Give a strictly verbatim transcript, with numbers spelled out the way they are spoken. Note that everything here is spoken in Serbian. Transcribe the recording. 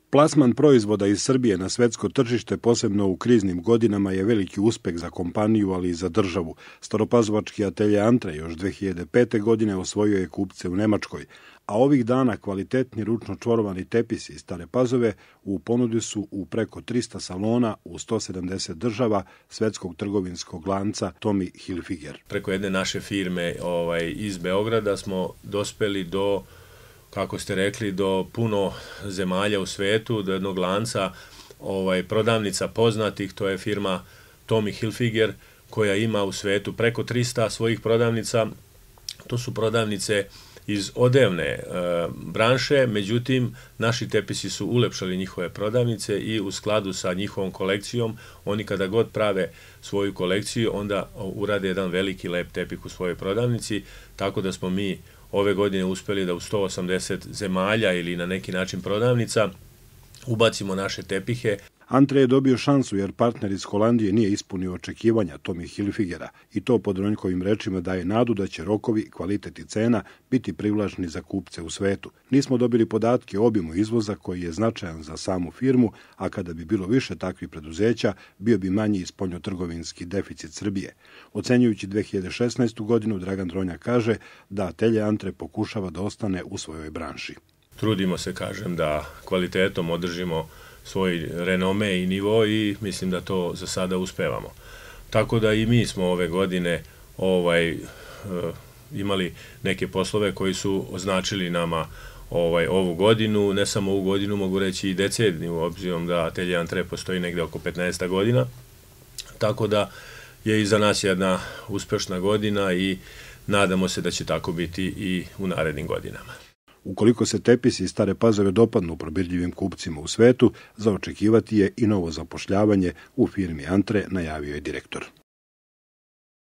Plasman proizvoda iz Srbije na svetsko tržište, posebno u kriznim godinama, je veliki uspeh za kompaniju, ali i za državu. Staropazovački atelje Antre još dve hiljade pete. godine osvojio je kupce u Nemačkoj, a ovih dana kvalitetni ručno čvorovani tepisi iz Stare Pazove u ponudi su u preko trista salona u sto sedamdeset država svetskog trgovinskog lanca Tommy Hilfiger. Preko jedne naše firme ovaj, iz Beograda smo dospeli do, kako ste rekli, do puno zemalja u svetu, do jednog lanca ovaj, prodavnica poznatih, to je firma Tommy Hilfiger, koja ima u svetu preko trista svojih prodavnica. To su prodavnice iz odevne e, branše, međutim, naši tepisi su ulepšali njihove prodavnice i u skladu sa njihovom kolekcijom, oni kada god prave svoju kolekciju, onda urade jedan veliki lep tepih u svojoj prodavnici, tako da smo mi ove godine uspeli da u sto osamdeset zemalja ili na neki način prodavnica ubacimo naše tepihe. Antre je dobio šansu jer partner iz Holandije nije ispunio očekivanja Tommy Hilfigera i to pod Ronjkovim rečima daje nadu da će rokovi, kvalitet i cena biti privlačni za kupce u svetu. Nismo dobili podatke o obimu izvoza koji je značajan za samu firmu, a kada bi bilo više takvih preduzeća, bio bi manji spoljnotrgovinski deficit Srbije. Ocenjujući dve hiljade šesnaestu. godinu, Dragan Dronjak kaže da atelje Antre pokušava da ostane u svojoj branši. Trudimo se, kažem, da kvalitetom održimo svoj renome i nivo i mislim da to za sada uspevamo. Tako da i mi smo ove godine ovaj, uh, imali neke poslove koji su označili nama ovaj, ovu godinu, ne samo ovu godinu, mogu reći i deceniju, obzirom da atelje Antre postoji negde oko petnaest godina. Tako da je i za nas jedna uspešna godina i nadamo se da će tako biti i u narednim godinama. Ukoliko se tepisi iz Stare Pazove dopadnu probirljivim kupcima u svetu, za očekivati je i novo zapošljavanje u firmi Antre, najavio je direktor.